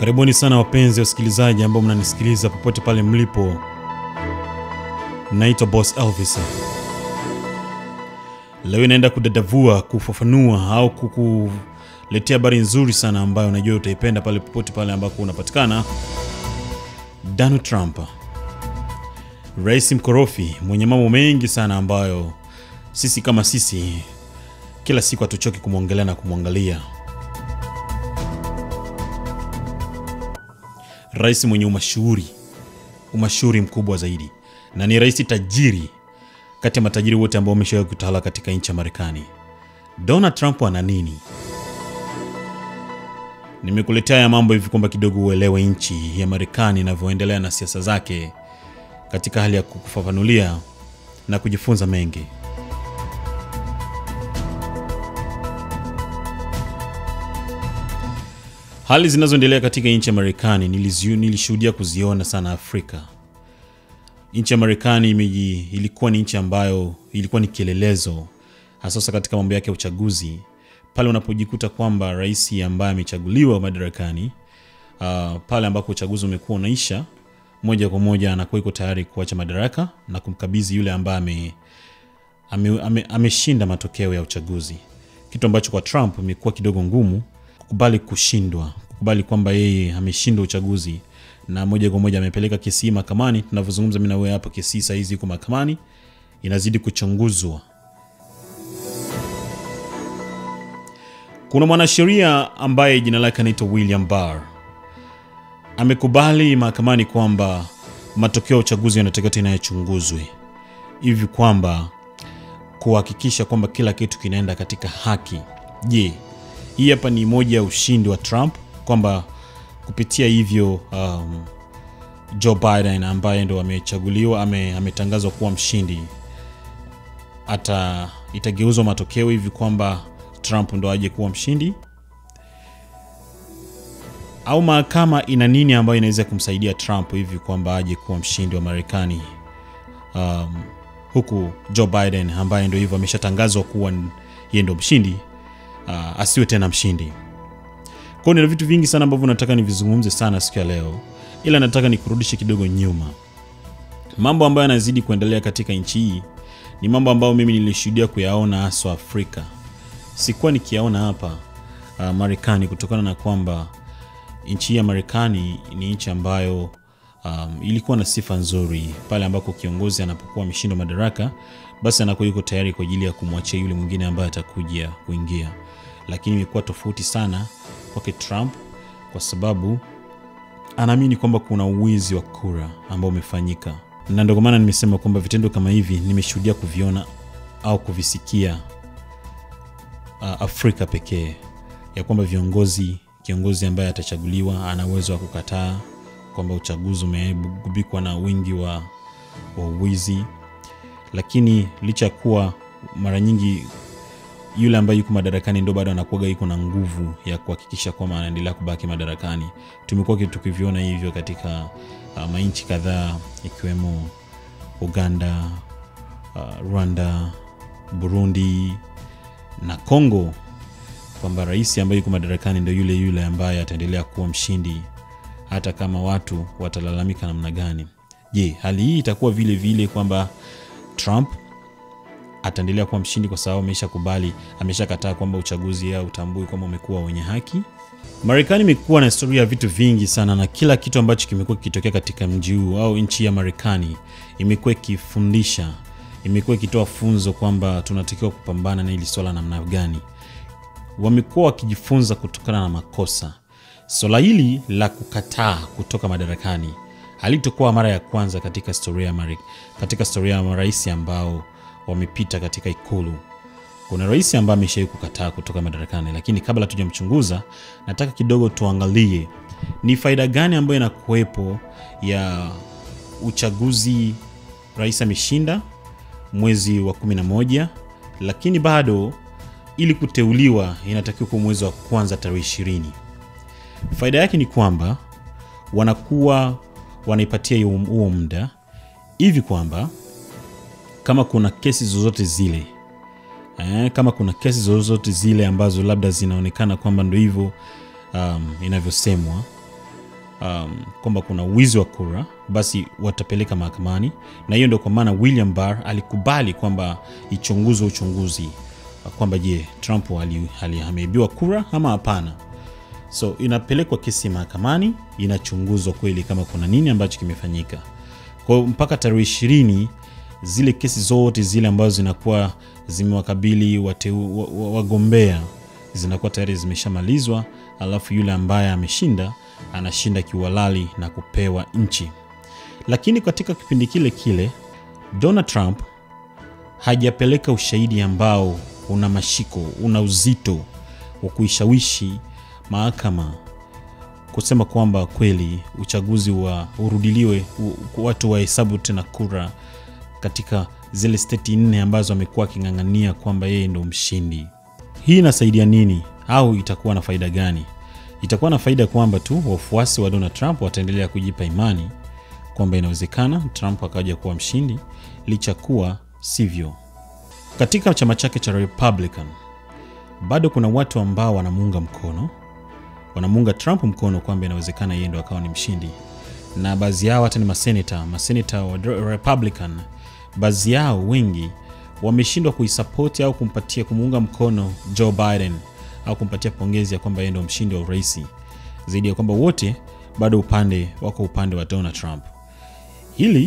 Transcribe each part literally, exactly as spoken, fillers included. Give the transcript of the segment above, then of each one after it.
Karibuni sana wapenzi wasikilizaji ambao mnanisikiliza popote pale mlipo. Naitwa Boss Elvis. Leo naenda kudadavua, kufafanua au kukuletea habari nzuri sana ambayo najua utaipenda pale popote pale ambako unapatikana. Donald Trump, rais mkorofi mwenye mambo mengi sana ambayo sisi kama sisi kila siku hatuchoki kumwangalia na kumwangalia. Rais mwenye umashuhuri, umashuhuri mkubwa zaidi, na ni rais tajiri kati ya matajiri wote ambao wameshawahi kutawala katika nchi ya Marekani. Donald Trump ana nini? Nimekuletea ya mambo hivi kwamba kidogo uelewe nchi ya Marekani inavyoendelea na siasa zake katika hali ya kukufafanulia na kujifunza mengi. Hali zinazoendelea katika nchi ya Marekani nilishuhudia kuziona sana Afrika. Nchi ya Marekani ilikuwa ni nchi ambayo ilikuwa ni kielelezo hasa katika mambo yake ya uchaguzi. Pale unapojikuta kwamba rais ambaye amechaguliwa madarakani, uh, pale ambako uchaguzi umekuwa unaisha, moja kwa moja anakuwa yuko tayari kuacha madaraka na kumkabidhi yule ambaye ame ameshinda ame, ame matokeo ya uchaguzi. Kitu ambacho kwa Trump imekuwa kidogo ngumu kukubali kushindwa, kukubali kwamba yeye ameshindwa uchaguzi, na moja kwa moja amepeleka kesi mahakamani. Tunavyozungumza mimi na wewe hapa, kesi sasa hizi iko mahakamani, inazidi kuchunguzwa. Kuna mwanasheria ambaye jina lake anaitwa William Barr, amekubali mahakamani kwamba matokeo ya uchaguzi yanatakiwa tena yachunguzwe, hivi kwamba kuhakikisha kwamba kila kitu kinaenda katika haki. Je, hii hapa ni moja ya ushindi wa Trump, kwamba kupitia hivyo um, Joe Biden ambaye ndo amechaguliwa ame, ametangazwa kuwa mshindi, hata itageuzwa matokeo hivi kwamba Trump ndo aje kuwa mshindi? Au mahakama ina nini ambayo inaweza kumsaidia Trump hivi kwamba aje kuwa mshindi wa Marekani, um, huku Joe Biden ambaye ndo hivyo ameshatangazwa kuwa yeye ndo mshindi uh, asiwe tena mshindi? Kwa hiyo ni vitu vingi sana ambavyo nataka nivizungumze sana siku ya leo, ila nataka nikurudishe kidogo nyuma. Mambo ambayo yanazidi kuendelea katika nchi hii ni mambo ambayo mimi nilishuhudia kuyaona hasa Afrika. Sikuwa nikiyaona hapa uh, Marekani, kutokana na kwamba nchi ya Marekani ni nchi ambayo um, ilikuwa na sifa nzuri. Pale ambako kiongozi anapokuwa ameshinda madaraka, basi anakuwa yuko tayari kwa ajili ya kumwachia yule mwingine ambaye atakuja kuingia. Lakini imekuwa tofauti sana kwa Trump, kwa sababu anaamini kwamba kuna uwizi wa kura ambao umefanyika. Na ndio maana nimesema kwamba vitendo kama hivi nimeshuhudia kuviona au kuvisikia uh, Afrika pekee, ya kwamba viongozi kiongozi ambaye atachaguliwa ana uwezo wa kukataa kwamba uchaguzi umegubikwa na wingi wa wa uwizi. Lakini licha kuwa mara nyingi yule ambaye yuko madarakani ndo bado anakuwa yuko na nguvu ya kuhakikisha kwamba anaendelea kubaki madarakani. Tumekuwa tukiviona hivyo katika uh, mainchi kadhaa, ikiwemo Uganda, uh, Rwanda, Burundi na Kongo, kwamba rais ambaye yuko madarakani ndo yule yule ambaye ataendelea kuwa mshindi hata kama watu watalalamika namna gani. Je, hali hii itakuwa vile vile kwamba Trump ataendelea kuwa mshindi kwa sababu ameshakubali, ameshakataa kwamba uchaguzi ya utambui kwamba umekuwa wenye haki? Marekani imekuwa na historia ya vitu vingi sana, na kila kitu ambacho kimekuwa kikitokea katika mji huu au nchi ya Marekani imekuwa ikifundisha, imekuwa ikitoa funzo kwamba tunatakiwa kupambana na hili swala namna gani. Wamekuwa wakijifunza kutokana na makosa. Swala hili la kukataa kutoka madarakani halitakuwa mara ya kwanza katika historia ya Marekani, katika historia ya marais ambao wamepita katika ikulu. Kuna rais ambaye ameshawahi kukataa kutoka madarakani, lakini kabla tujamchunguza, nataka kidogo tuangalie ni faida gani ambayo inakuwepo ya uchaguzi. Rais ameshinda mwezi wa kumi na moja, lakini bado ili kuteuliwa inatakiwa kwa mwezi wa kwanza tarehe ishirini. Faida yake ni kwamba wanakuwa wanaipatia huo muda hivi kwamba kama kuna kesi zozote zile eh, kama kuna kesi zozote zile ambazo labda zinaonekana kwamba ndio hivyo um, inavyosemwa, um, kwamba kuna wizi wa kura, basi watapeleka mahakamani. Na hiyo ndio kwa maana William Barr alikubali kwamba ichunguzwe uchunguzi kwamba je, Trump ameibiwa kura ama hapana. So inapelekwa kesi mahakamani, inachunguzwa kweli kama kuna nini ambacho kimefanyika. Kwa mpaka tarehe ishirini zile kesi zote zile ambazo zinakuwa zimewakabili wagombea zinakuwa tayari zimeshamalizwa, alafu yule ambaye ameshinda anashinda kiwalali na kupewa nchi. Lakini katika kipindi kile kile Donald Trump hajapeleka ushahidi ambao una mashiko, una uzito wa kuishawishi mahakama kusema kwamba kweli uchaguzi wa urudiliwe, watu wahesabu tena kura katika zile state nne ambazo amekuwa akingangania kwamba yeye ndo mshindi. Hii inasaidia nini au itakuwa na faida gani? Itakuwa na faida kwamba tu wafuasi wa Donald Trump wataendelea kujipa imani kwamba inawezekana Trump akaja kuwa mshindi, licha kuwa sivyo. Katika chama chake cha Republican bado kuna watu ambao wanamuunga mkono, wanamuunga Trump mkono kwamba inawezekana yeye ndo akawa ni mshindi. Na baadhi yao hata ni maseneta, maseneta wa Republican, baadhi yao wengi wameshindwa kuisupport au kumpatia kumuunga mkono Joe Biden au kumpatia pongezi ya kwamba yeye ndo mshindi wa urais, zaidi ya kwamba wote bado upande wako upande wa Donald Trump. Hili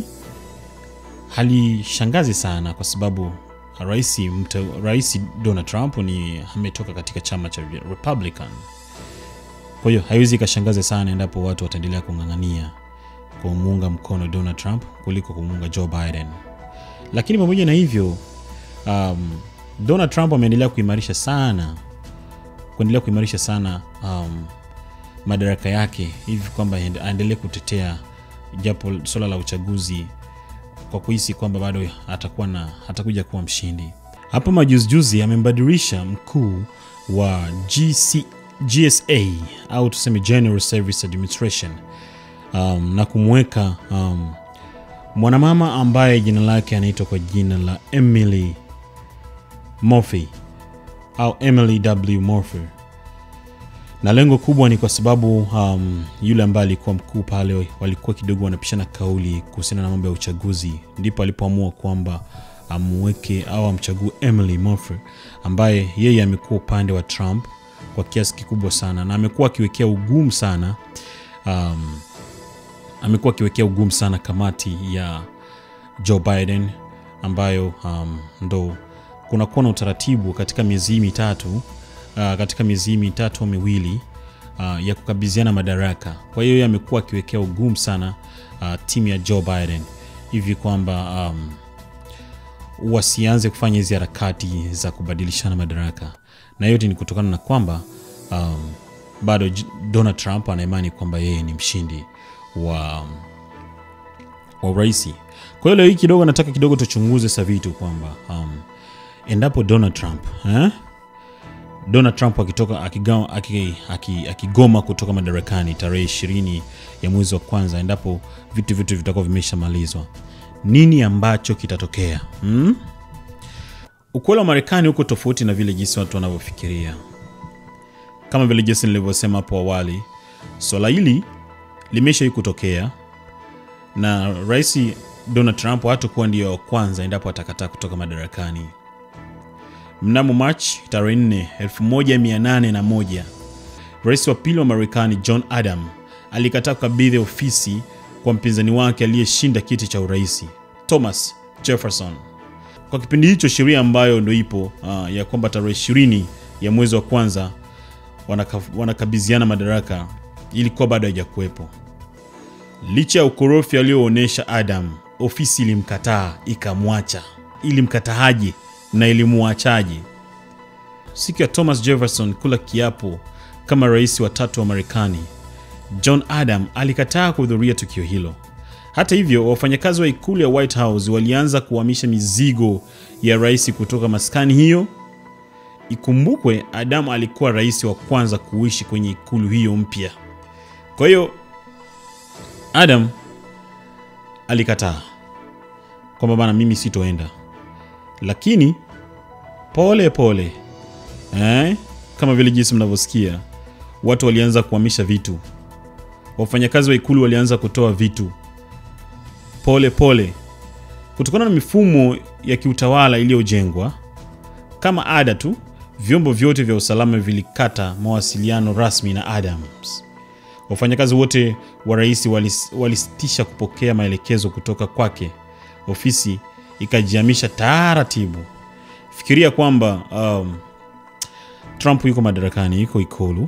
halishangazi sana kwa sababu Rais Rais Donald Trump ni ametoka katika chama cha Republican. Kwa hiyo haiwezi kashangaze sana endapo watu wataendelea kungangania kumuunga mkono Donald Trump kuliko kumuunga Joe Biden. Lakini pamoja na hivyo, um, Donald Trump ameendelea kuimarisha sana kuendelea kuimarisha sana um, madaraka yake, hivi kwamba aendelee kutetea japo swala la uchaguzi kwa kuhisi kwamba bado atakuwa na atakuja kuwa mshindi. Hapa majuzi juzi amembadilisha mkuu wa G C, G S A au tuseme General Service Administration, um, na kumweka um, mwanamama ambaye jina lake anaitwa kwa jina la Emily Murphy au Emily W. Murphy. Na lengo kubwa ni kwa sababu um, yule ambaye alikuwa mkuu pale walikuwa kidogo wanapishana kauli kuhusiana na mambo ya uchaguzi, ndipo alipoamua kwamba amweke au amchague Emily Murphy ambaye yeye amekuwa upande wa Trump kwa kiasi kikubwa sana, na amekuwa akiwekea ugumu sana um, amekuwa akiwekea ugumu sana kamati ya Joe Biden, ambayo um, ndo kuna kuwa na utaratibu katika miezi mitatu uh, katika miezi mitatu au miwili uh, ya kukabidhiana madaraka. Kwa hiyo yeye amekuwa akiwekea ugumu sana uh, timu ya Joe Biden, hivi kwamba um, wasianze kufanya hizo harakati za kubadilishana madaraka. Na yote ni kutokana na kwamba um, bado Donald Trump ana imani kwamba yeye ni mshindi wa wa rais. Kwa hiyo leo hii kidogo nataka kidogo tuchunguze sa vitu kwamba um, endapo Donald Trump eh Donald Trump akitoka akigoma akigoma kutoka madarakani tarehe ishirini ya mwezi wa kwanza, endapo vitu vitu vitakuwa vimeshamalizwa, nini ambacho kitatokea? Hmm? Ukweli wa Marekani uko tofauti na vile jinsi watu wanavyofikiria. Kama vile jinsi nilivyosema hapo awali, swala hili limesha kutokea na Rais Donald Trump hatakuwa ndio wa kwanza endapo atakataa kutoka madarakani. Mnamo March tarehe nne elfu moja mia nane na moja, Rais wa pili wa Marekani John Adams alikataa kukabidhi ofisi kwa mpinzani wake aliyeshinda kiti cha urais, Thomas Jefferson. Kwa kipindi hicho sheria ambayo ndio ipo uh, ya kwamba tarehe ishirini ya mwezi wa kwanza wanakabidhiana madaraka ilikuwa bado haijakuwepo. Licha ya ukorofi alioonyesha Adam, ofisi ilimkataa ikamwacha. Ilimkatahaje na ilimuachaje? Siku ya Thomas Jefferson kula kiapo kama rais wa tatu wa Marekani, John Adams alikataa kuhudhuria tukio hilo. Hata hivyo, wafanyakazi wa ikulu ya White House walianza kuhamisha mizigo ya rais kutoka maskani hiyo. Ikumbukwe Adam alikuwa rais wa kwanza kuishi kwenye ikulu hiyo mpya. Kwa hiyo Adam alikataa kwamba bana, mimi sitoenda. Lakini pole pole eh kama vile jinsi mnavyosikia, watu walianza kuhamisha vitu. wafanyakazi wa ikulu walianza kutoa vitu pole pole. Kutokana na mifumo ya kiutawala iliyojengwa kama ada tu, vyombo vyote vya usalama vilikata mawasiliano rasmi na Adams. Wafanyakazi wote wa rais walisitisha kupokea maelekezo kutoka kwake. Ofisi ikajihamisha taratibu. Fikiria kwamba um, Trump yuko madarakani, yuko ikulu.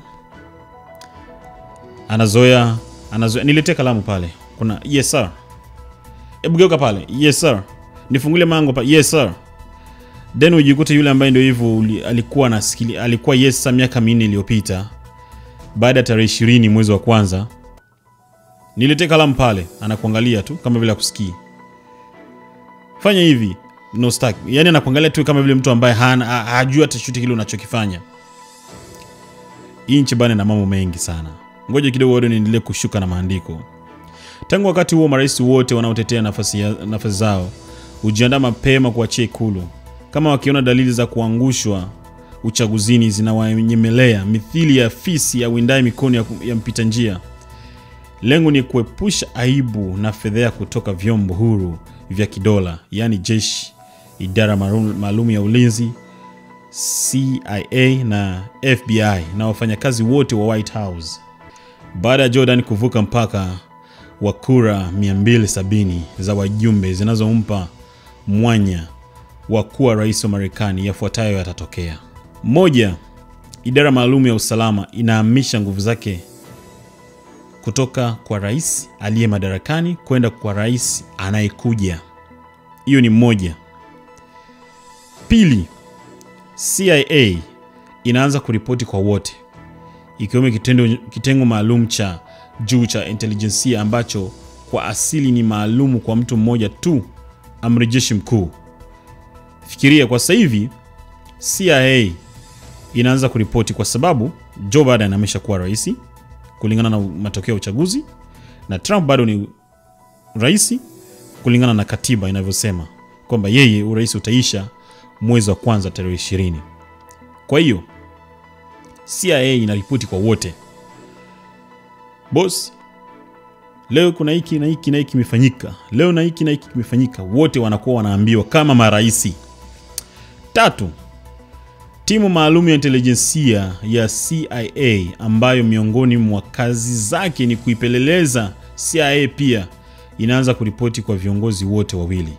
Anazoea, anazoea. Nilete kalamu pale. Kuna yes sir. Hebu geuka pale. Yes sir. Nifungulie mango pale. Yes sir. Then ujikute yule ambaye ndio hivyo alikuwa nasikili, alikuwa yes sir miaka minne iliyopita. Baada tarehe ishirini mwezi wa kwanza. Nilete kalamu pale, anakuangalia tu kama vile akusikii. Fanya hivi, no stack. Yaani anakuangalia tu kama vile mtu ambaye hana hajui hata chochote kile unachokifanya. Hii nchi bana na mambo mengi sana. Ngoja kidogo wao niendelee kushuka na maandiko. Tangu wakati huo marais wote wanaotetea nafasi nafasi zao hujiandaa mapema kuachia ikulu. Kama wakiona dalili za kuangushwa uchaguzini zinawanyemelea mithili ya fisi ya windaye mikono ya, ya mpita njia. Lengo ni kuepusha aibu na fedheha kutoka vyombo huru vya kidola, yani jeshi, idara maalum ya ulinzi, C I A na F B I na wafanyakazi wote wa White House. Baada ya Jordan kuvuka mpaka wa kura mia mbili sabini za wajumbe zinazompa mwanya wa kuwa rais wa Marekani, yafuatayo yatatokea. Moja, idara maalum ya usalama inahamisha nguvu zake kutoka kwa rais aliye madarakani kwenda kwa rais anayekuja. Hiyo ni moja. Pili, C I A inaanza kuripoti kwa wote, ikiwemo kitendo kitengo maalum cha juu cha intelijensia ambacho kwa asili ni maalumu kwa mtu mmoja tu, amri jeshi mkuu. Fikiria kwa sasa hivi C I A inaanza kuripoti kwa sababu Joe Biden ameshakuwa rais kulingana na matokeo ya uchaguzi na Trump bado ni rais kulingana na katiba inavyosema kwamba yeye urais utaisha mwezi wa kwanza tarehe ishirini. Kwa hiyo C I A inaripoti kwa wote. Boss, leo kuna hiki na hiki na hiki kimefanyika. Leo na hiki na hiki kimefanyika. Wote wanakuwa wanaambiwa kama maraisi. Tatu, timu maalum ya intelijensia ya C I A ambayo miongoni mwa kazi zake ni kuipeleleza C I A pia inaanza kuripoti kwa viongozi wote wawili.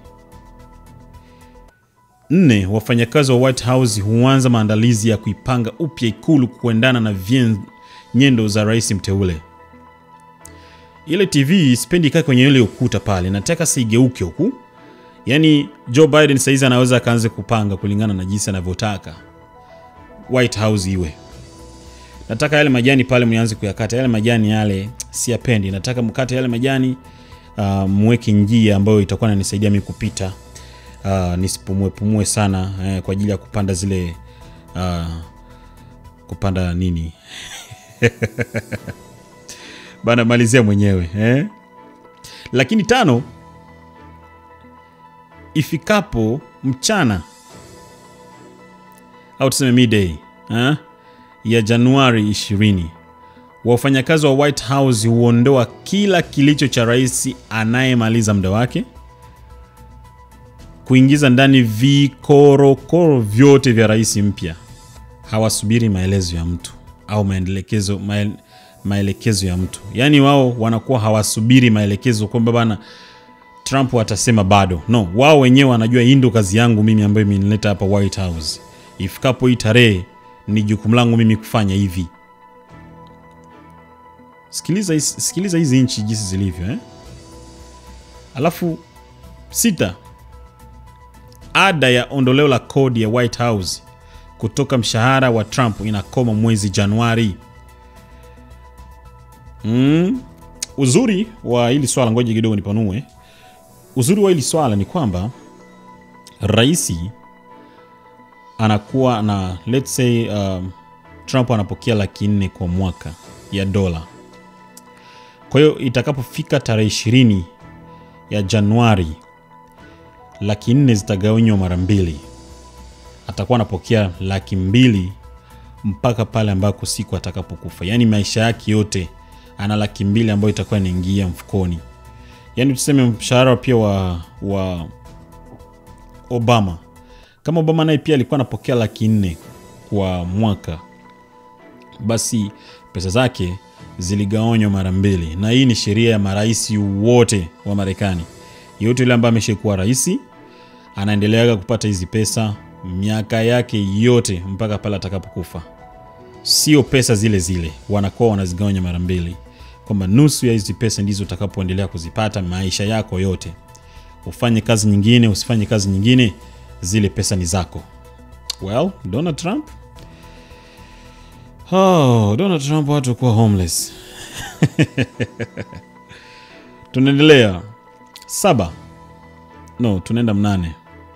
Nne, wafanyakazi wa White House huanza maandalizi ya kuipanga upya ikulu kuendana na nyendo za rais mteule. Ile T V sipendi ikae kwenye ile ukuta pale, nataka sigeuke huku. Yaani Joe Biden saizi anaweza akaanza kupanga kulingana na jinsi anavyotaka White House iwe. Nataka yale majani pale mnianze kuyakata. Yale majani yale siyapendi. Nataka mkate yale majani, uh, mweke njia ambayo itakuwa inanisaidia mimi kupita. Uh, nisipumue pumue sana eh, kwa ajili ya kupanda zile uh, kupanda nini. Bana malizia mwenyewe eh? Lakini tano, ifikapo mchana au tuseme midday eh, ya Januari ishirini, wafanyakazi wa White House huondoa kila kilicho cha rais anayemaliza muda wake, kuingiza ndani vikorokoro vyote vya rais mpya. Hawasubiri maelezo ya mtu au maelekezo maele, maelekezo ya mtu. Yaani wao wanakuwa hawasubiri maelekezo kwamba bana Trump atasema bado. No, wao wenyewe wanajua hii ndio kazi yangu mimi ambayo imenileta hapa White House. Ifikapo hii tarehe ni jukumu langu mimi kufanya hivi. Sikiliza sikiliza hizi nchi jinsi zilivyo eh? Alafu sita, ada ya ondoleo la kodi ya White House kutoka mshahara wa Trump inakoma mwezi Januari. Mm. Uzuri wa hili swala, ngoja kidogo nipanue. Uzuri wa hili swala ni kwamba raisi anakuwa na, let's say um, Trump anapokea laki nne kwa mwaka ya dola. Kwa hiyo itakapofika tarehe ishirini ya Januari, laki nne zitagawanywa mara mbili. Atakuwa anapokea laki mbili mpaka pale ambako siku atakapokufa. Yaani maisha yake yote ana laki mbili ambayo itakuwa inaingia mfukoni. Yani tuseme mshahara pia wa wa Obama. Kama Obama naye pia alikuwa anapokea laki nne kwa mwaka, basi pesa zake ziligawanywa mara mbili. Na hii ni sheria ya marais wote wa Marekani. Yote yule ambaye ameshakuwa rais anaendelea kupata hizi pesa miaka yake yote mpaka pale atakapokufa. Sio pesa zile zile, wanakuwa wanazigawanya mara mbili, kwamba nusu ya hizi pesa ndizo utakapoendelea kuzipata maisha yako yote. Ufanye kazi nyingine, usifanye kazi nyingine, zile pesa ni zako. Well, Donald Trump Oh, Donald Trump watu kuwa homeless. Tunaendelea. Saba. No, tunaenda mnane.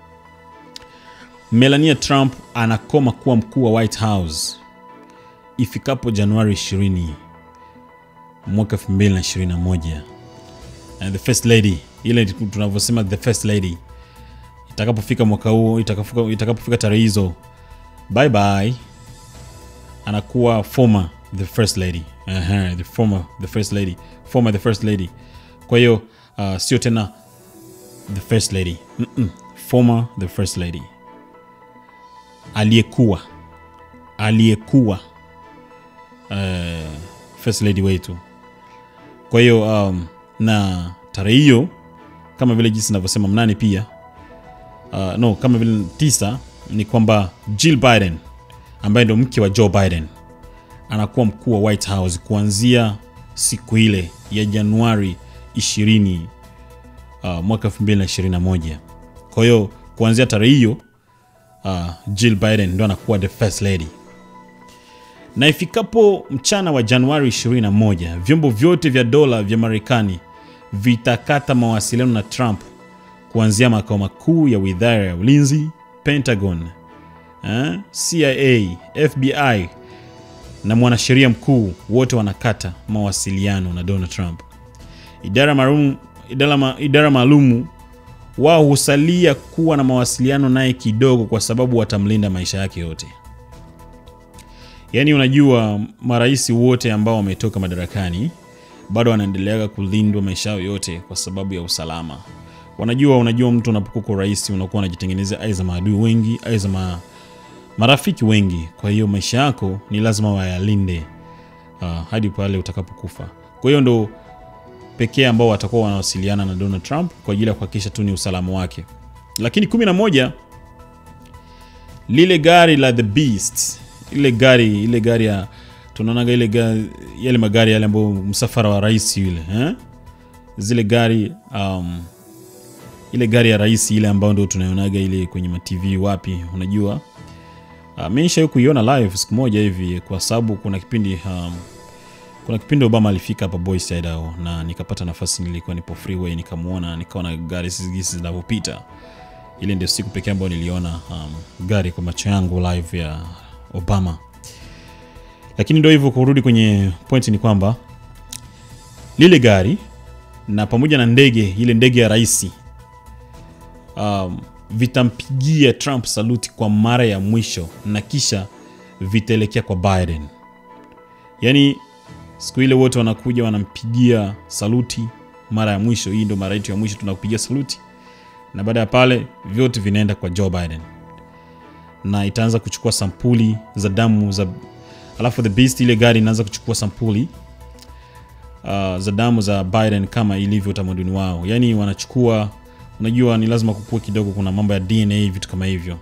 Melania Trump anakoma kuwa mkuu wa White House ifikapo Januari ishirini mwaka elfu mbili na ishirini na moja. And the first lady, ile tunavyosema the first lady, itakapofika mwaka huu, itakapofika itakapofika tarehe hizo, bye bye, anakuwa former the first lady. Uh -huh, the former the first lady, former the first lady. Kwa hiyo uh, sio tena the first lady. Mm -mm. Former the first lady. Aliyekuwa aliyekuwa uh, first lady wetu. Kwa hiyo um, na tarehe hiyo kama vile jinsi ninavyosema mnane pia uh, no kama vile tisa ni kwamba Jill Biden ambaye ndo mke wa Joe Biden anakuwa mkuu wa White House kuanzia siku ile ya Januari ishirini uh, mwaka elfu mbili na ishirini na moja. Kwa hiyo kuanzia tarehe hiyo uh, Jill Biden ndo anakuwa the first lady. Na ifikapo mchana wa Januari ishirini na moja, vyombo vyote vya dola vya Marekani vitakata mawasiliano na Trump kuanzia makao makuu ya Wizara ya Ulinzi, Pentagon, eh, C I A, F B I na mwanasheria mkuu, wote wanakata mawasiliano na Donald Trump. Idara maalum idara, idara maalumu wao husalia kuwa na mawasiliano naye kidogo kwa sababu watamlinda maisha yake yote. Yani unajua marais wote ambao wametoka madarakani bado wanaendelea kulindwa maisha yao yote kwa sababu ya usalama. Wanajua unajua mtu unapokuwa rais unakuwa unajitengenezea aiza maadui wengi, aiza ma, marafiki wengi. Kwa hiyo maisha yako ni lazima wayalinde uh, hadi pale utakapokufa. Kwa hiyo ndo pekee ambao watakuwa wanawasiliana na Donald Trump kwa ajili ya kuhakikisha tu ni usalama wake. Lakini kumi na moja, lile gari la the beast, ile gari ile gari ya tunaonaga ile gari, yale magari yale ambayo msafara wa rais yule, eh? Zile gari um, ile gari ya rais ile ambayo ndio tunayonaga ile kwenye ma T V wapi, unajua. Uh, mimi nishawahi kuiona live siku moja hivi kwa sababu kuna kipindi um, kuna kipindi Obama alifika hapa Boise, Idaho, na nikapata nafasi, nilikuwa nipo freeway nikamuona, nikaona gari hizi zinapopita. Ile ndio siku pekee ambayo niliona um, gari kwa macho yangu live ya Obama. Lakini ndio hivyo, kurudi kwenye point ni kwamba lile gari na pamoja na ndege, ile ndege ya rais um, vitampigia Trump saluti kwa mara ya mwisho na kisha vitaelekea kwa Biden. Yani siku ile wote wanakuja wanampigia saluti mara ya mwisho. Hii ndio mara yetu ya mwisho tunakupigia saluti, na baada ya pale vyote vinaenda kwa Joe Biden na itaanza kuchukua sampuli za damu za, alafu the beast ile gari inaanza kuchukua sampuli uh, za damu za Biden kama ilivyo utamaduni wao. Yani wanachukua, unajua ni lazima kukua kidogo, kuna mambo ya D N A, vitu kama hivyo.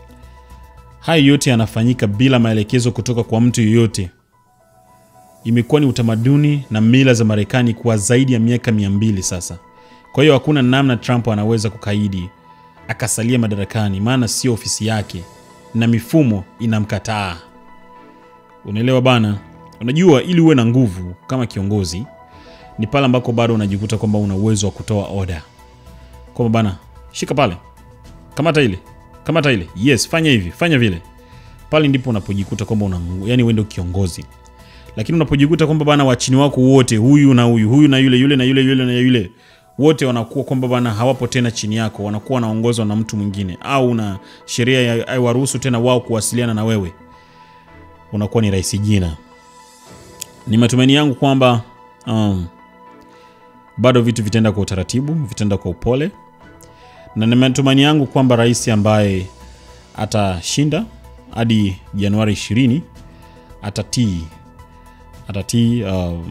Hayo yote yanafanyika bila maelekezo kutoka kwa mtu yoyote. Imekuwa ni utamaduni na mila za Marekani kwa zaidi ya miaka mia mbili sasa. Kwa hiyo hakuna namna Trump anaweza kukaidi akasalia madarakani, maana sio ofisi yake na mifumo inamkataa. Unaelewa bana? Unajua ili uwe na nguvu kama kiongozi ni pale ambako bado unajikuta kwamba una uwezo wa kutoa order. Kwamba bana, shika pale, kamata ile, kamata ile, yes, fanya hivi, fanya vile. Pale ndipo unapojikuta kwamba una, yani wewe ndio kiongozi. Lakini unapojikuta kwamba bana wachini wako wote, huyu na huyu, huyu na yule, yule na yule, yule na yule, wote wanakuwa kwamba bana hawapo tena chini yako, wanakuwa wanaongozwa na mtu mwingine, au na sheria haiwaruhusu tena wao kuwasiliana na wewe, unakuwa ni rais jina. Ni matumaini yangu kwamba um, bado vitu vitenda kwa utaratibu, vitenda kwa upole, na nimetumani yangu kwamba rais ambaye atashinda hadi Januari ishirini atatii atatii uh,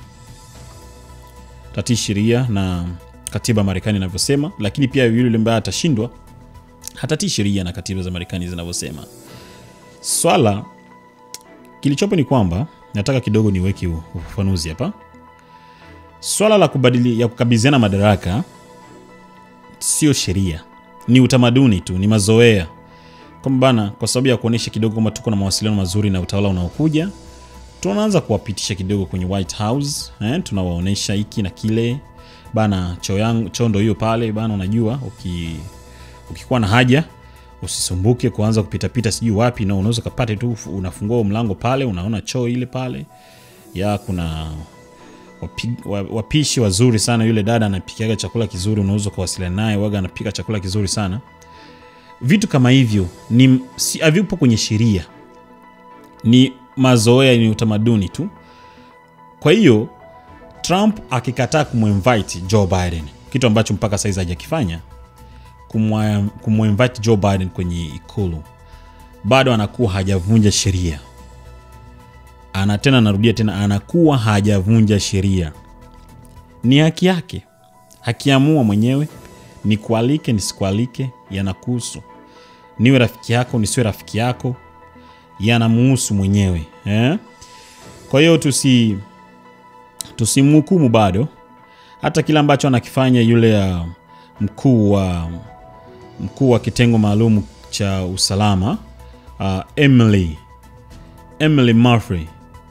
atatii sheria na katiba Marekani inavyosema, lakini pia yule ambaye atashindwa hatatii sheria na katiba za Marekani zinavyosema. Swala kilichopo ni kwamba nataka kidogo niweke ufafanuzi hapa. Swala la kubadili ya kukabidhiana madaraka sio sheria, ni utamaduni tu, ni mazoea. Kwamba bana, kwa sababu ya kuonesha kidogo kama tuko na mawasiliano mazuri na utawala unaokuja, tunaanza kuwapitisha kidogo kwenye White House, eh, tunawaonesha hiki na kile. Bana, choo yangu chondo hiyo pale bana, unajua uki ukikuwa na haja usisumbuke kuanza kupita pita sijui wapi, na unaweza kupata tu, unafungua mlango pale unaona choo ile pale. Ya kuna wapi, wapishi wazuri sana, yule dada anapikia chakula kizuri, unaweza kuwasiliana naye, waga anapika chakula kizuri sana. Vitu kama hivyo ni si havipo kwenye sheria, ni mazoea, ni utamaduni tu. Kwa hiyo Trump akikataa kuminvite Joe Biden, kitu ambacho mpaka saizi hajakifanya, kuminvite Joe Biden kwenye ikulu, bado anakuwa hajavunja sheria. Ana tena narudia tena, anakuwa hajavunja sheria. Ni haki yake, hakiamua mwenyewe, ni kualike nisikualike, yanakuhusu. Niwe rafiki yako nisiwe rafiki yako, yanamuhusu mwenyewe, eh? Kwa hiyo tusi tusimhukumu bado. Hata kila ambacho anakifanya yule uh, mkuu wa mkuu wa kitengo maalum cha usalama, uh, Emily Emily Murphy,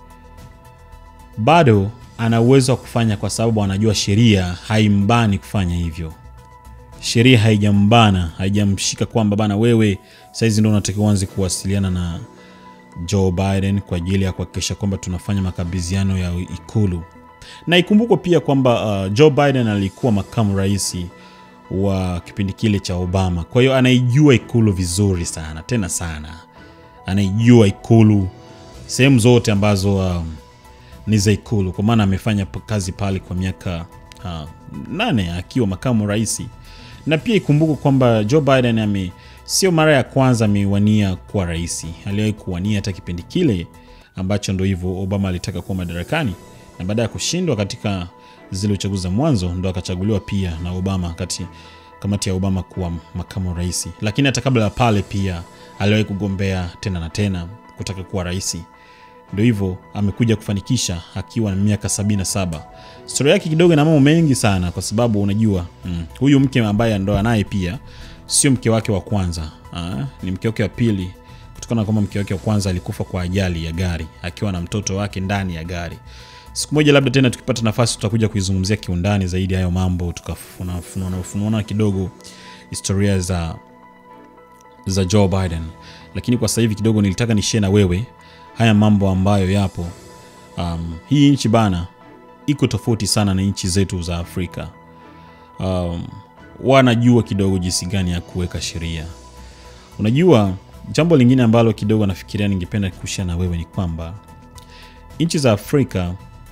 bado ana uwezo wa kufanya, kwa sababu anajua sheria haimbani kufanya hivyo. Sheria haijambana, haijamshika kwamba bana wewe saizi ndio unatakiwa uanze kuwasiliana na Joe Biden kwa ajili ya kuhakikisha kwamba tunafanya makabidhiano ya ikulu. Na ikumbuko pia kwamba uh, Joe Biden alikuwa makamu rais wa kipindi kile cha Obama. Kwa hiyo anaijua ikulu vizuri sana, tena sana. Anaijua ikulu sehemu zote ambazo uh, ni za ikulu, kwa maana amefanya kazi pale kwa miaka uh, nane akiwa makamu rais. Na pia ikumbuko kwamba Joe Biden ame sio mara ya kwanza amewania kuwa rais. Aliwahi kuwania hata kipindi kile ambacho ndio hivyo Obama alitaka kuwa madarakani, na baada ya kushindwa katika zile uchaguzi za mwanzo ndo akachaguliwa pia na Obama kati kamati ya Obama kuwa makamu rais. Lakini hata kabla ya pale pia aliwahi kugombea tena na tena kutaka kuwa rais. Ndio hivyo amekuja kufanikisha akiwa na miaka sabini na saba. Story yake kidogo ina mambo mengi sana, kwa sababu unajua mm, huyu mke ambaye ndo anaye pia sio mke wake wa kwanza, ah, ni mke wake wa pili, kutokana kwamba mke wake wa kwanza alikufa kwa ajali ya gari akiwa na mtoto wake ndani ya gari. Siku moja labda tena tukipata nafasi tutakuja kuizungumzia kiundani zaidi hayo mambo, tukafunua ufunuona kidogo historia za za Joe Biden. Lakini kwa sasa hivi kidogo nilitaka ni share na wewe haya mambo ambayo yapo. Um, hii nchi bana iko tofauti sana na nchi zetu za Afrika. Um, wanajua kidogo jinsi gani ya kuweka sheria. Unajua jambo lingine ambalo kidogo nafikiria ningependa kushare na wewe ni kwamba nchi za Afrika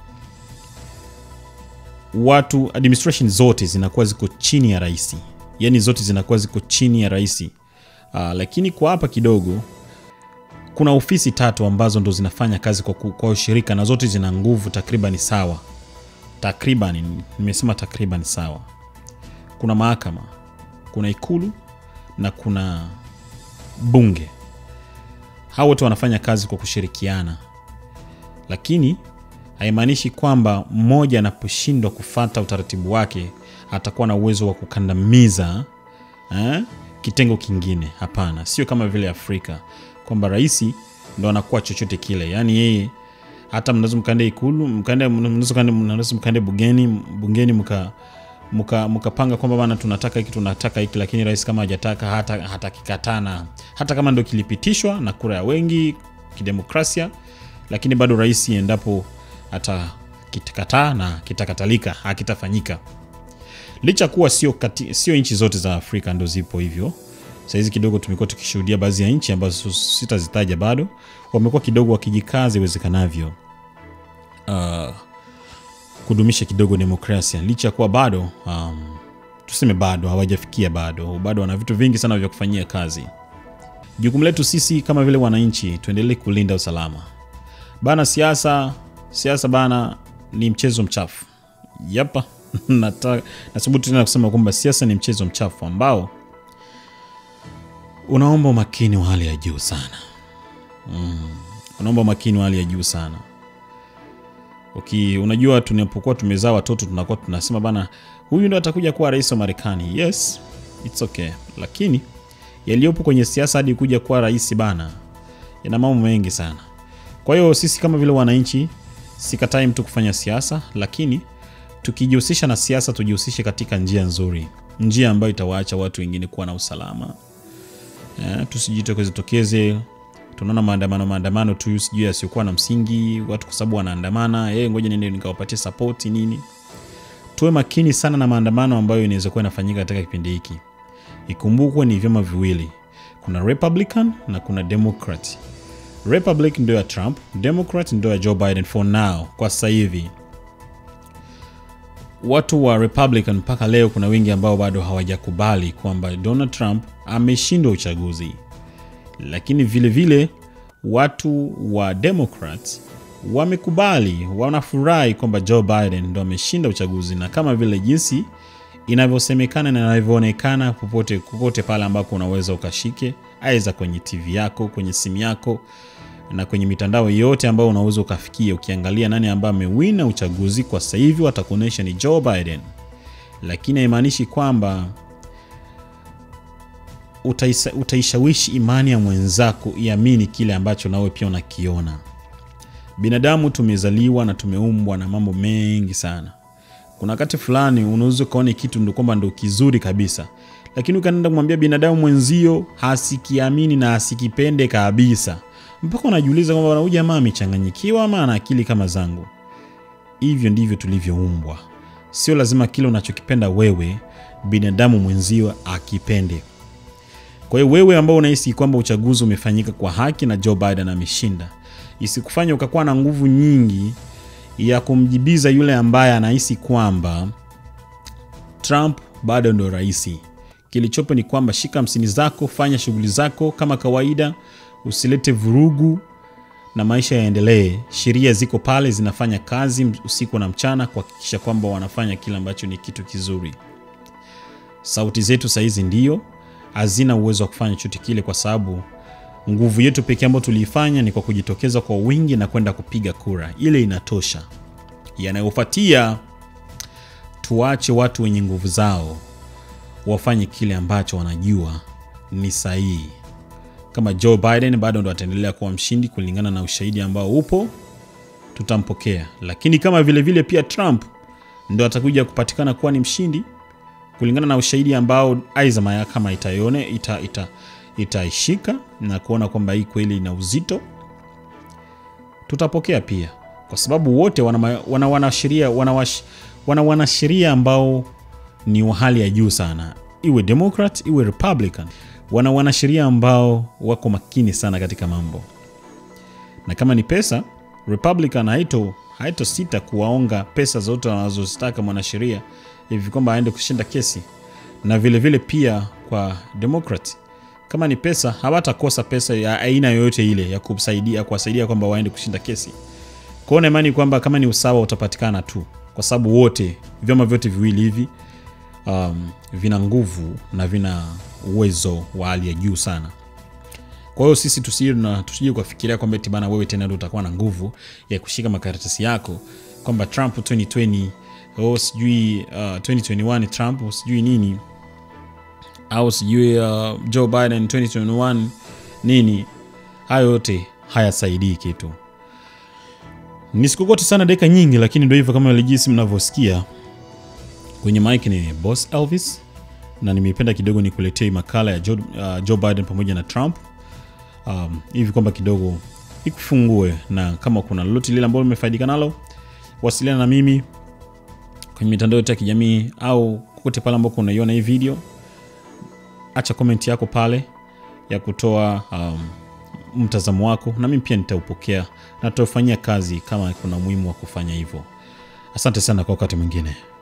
watu administration zote zinakuwa ziko chini ya rais. Yaani zote zinakuwa ziko chini ya rais. Uh, lakini kwa hapa kidogo kuna ofisi tatu ambazo ndo zinafanya kazi kwa kwa ushirika, na zote zina nguvu takriban sawa. Takriban, nimesema takriban sawa. Kuna mahakama, kuna ikulu na kuna bunge. Hao wote wanafanya kazi kwa kushirikiana. Lakini haimaanishi kwamba mmoja anaposhindwa kufuata utaratibu wake atakuwa na uwezo wa kukandamiza eh, kitengo kingine. Hapana, sio kama vile Afrika kwamba rais ndo anakuwa chochote kile. Yaani yeye hata mnaweza mkaende ikulu, mkaende mnaweza mkaende bungeni, bungeni mka mka mkapanga kwamba bana tunataka hiki tunataka hiki, lakini rais kama hajataka hata hata kikatana, hata kama ndio kilipitishwa na kura ya wengi kidemokrasia, lakini bado rais endapo hata kitakataa na kitakatalika hakitafanyika. Licha kuwa sio sio nchi zote za Afrika ndo zipo hivyo. Saizi kidogo tumekuwa tukishuhudia baadhi ya nchi ambazo sitazitaja bado wamekuwa kidogo wakijikaza iwezekanavyo uh, kudumisha kidogo demokrasia, licha kuwa bado um, tuseme bado hawajafikia, bado bado wana vitu vingi sana vya kufanyia kazi. Jukumu letu sisi kama vile wananchi tuendelee kulinda usalama. Bana siasa, siasa bana ni mchezo mchafu. Yapa, nataka nasubutu tena kusema kwamba siasa ni mchezo mchafu ambao unaomba umakini wa hali ya juu sana. Mm. Unaomba umakini wa hali ya juu sana. Okay, unajua tunapokuwa tumezaa watoto tunakuwa tunasema bana huyu ndo atakuja kuwa rais wa Marekani. Yes, it's okay. Lakini yaliyopo kwenye siasa hadi kuja kuwa rais bana yana mambo mengi sana. Kwa hiyo sisi kama vile wananchi sikatai mtu kufanya siasa, lakini tukijihusisha na siasa tujihusishe katika njia nzuri, njia ambayo itawaacha watu wengine kuwa na usalama. Eh, tusijitokeze tokeze tunaona maandamano maandamano tu sijui yasiokuwa na msingi, watu kwa sababu wanaandamana, eh ngoja niende nikawapatie support nini. Tuwe makini sana na maandamano ambayo inaweza kuwa inafanyika katika kipindi hiki. Ikumbukwe ni vyama viwili. Kuna Republican na kuna Democrat. Republic ndio ya Trump, Democrat ndio ya Joe Biden for now, kwa sasa hivi. Watu wa Republican mpaka leo kuna wengi ambao bado hawajakubali kwamba Donald Trump ameshinda uchaguzi. Lakini vile vile watu wa Democrats wamekubali, wanafurahi kwamba Joe Biden ndo ameshinda uchaguzi, na kama vile jinsi inavyosemekana na inavyoonekana popote kokote pale ambako unaweza ukashike, aidha kwenye T V yako, kwenye simu yako na kwenye mitandao yote ambayo unaweza ukafikia, ukiangalia nani ambaye amewina uchaguzi kwa sasa hivi watakuonesha ni Joe Biden. Lakini haimaanishi kwamba utaisa, utaishawishi imani ya mwenzako iamini kile ambacho nawe pia unakiona. Binadamu tumezaliwa na tumeumbwa na mambo mengi sana. Kuna wakati fulani unaweza kuona kitu ndio kwamba ndio kizuri kabisa, lakini ukaenda kumwambia binadamu mwenzio hasikiamini na hasikipende kabisa, mpaka unajiuliza kwamba huyu jamaa amechanganyikiwa ama ana akili kama zangu. Hivyo ndivyo tulivyoumbwa. Sio lazima kile unachokipenda wewe binadamu mwenzio akipende. Kwa hiyo wewe ambao unahisi kwamba uchaguzi umefanyika kwa haki na Joe Biden ameshinda, isikufanye ukakuwa na nguvu nyingi ya kumjibiza yule ambaye anahisi kwamba Trump bado ndio rais. Kilichopo ni kwamba shika msini zako, fanya shughuli zako kama kawaida, usilete vurugu na maisha yaendelee. Sheria ziko pale zinafanya kazi usiku na mchana kuhakikisha kwamba wanafanya kila ambacho ni kitu kizuri. Sauti zetu saizi ndio hazina uwezo wa kufanya chochote kile, kwa sababu nguvu yetu pekee ambayo tuliifanya ni kwa kujitokeza kwa wingi na kwenda kupiga kura. Ile inatosha. Yanayofuatia tuache watu wenye nguvu zao wafanye kile ambacho wanajua ni sahihi. Kama Joe Biden bado ndo ataendelea kuwa mshindi kulingana na ushahidi ambao upo, tutampokea. Lakini kama vile vile pia Trump ndo atakuja kupatikana kuwa ni mshindi kulingana na ushahidi ambao aidha mahakama itaione ita ita itaishika na kuona kwamba hii kweli ina uzito, tutapokea pia, kwa sababu wote wana wana wanasheria wana wana wanasheria ambao ni wa hali ya juu sana, iwe Democrat iwe Republican. Wana wanasheria ambao wako makini sana katika mambo. Na kama ni pesa, Republican haito haito sita kuwaonga pesa zote wanazozitaka mwanasheria hivi kwamba aende kushinda kesi. Na vile vile pia kwa Democrat, kama ni pesa hawatakosa pesa ya aina yoyote ile ya kusaidia kuwasaidia kwamba waende kushinda kesi. Kwa hiyo imani kwamba kama ni usawa utapatikana tu, kwa sababu wote vyama vyote viwili hivi um, vina nguvu na vina uwezo wa hali ya juu sana. Kwa hiyo sisi tusije na tusije kufikiria kwamba eti bana wewe tena ndio utakuwa na nguvu ya kushika makaratasi yako kwamba Trump twenty twenty au sijui uh, twenty twenty-one Trump sijui nini, au sijui uh, Joe Biden twenty twenty-one nini. Hayo yote hayasaidii kitu. Nisikukote sana dakika nyingi, lakini ndio hivyo kama mlijisi mnavyosikia. Kwenye mic ni Boss Elvis, na nimependa kidogo nikuletee makala ya Joe, uh, Joe Biden pamoja na Trump. Um, hivi kwamba kidogo ikufungue, na kama kuna lolote lile ambalo umefaidika nalo, wasiliana na mimi kwenye mitandao ya kijamii au kokote pale ambako unaiona hii video. Acha comment yako pale ya kutoa um, mtazamo wako, na mimi pia nitaupokea na tutafanyia kazi kama kuna umuhimu wa kufanya hivyo. Asante sana kwa wakati mwingine.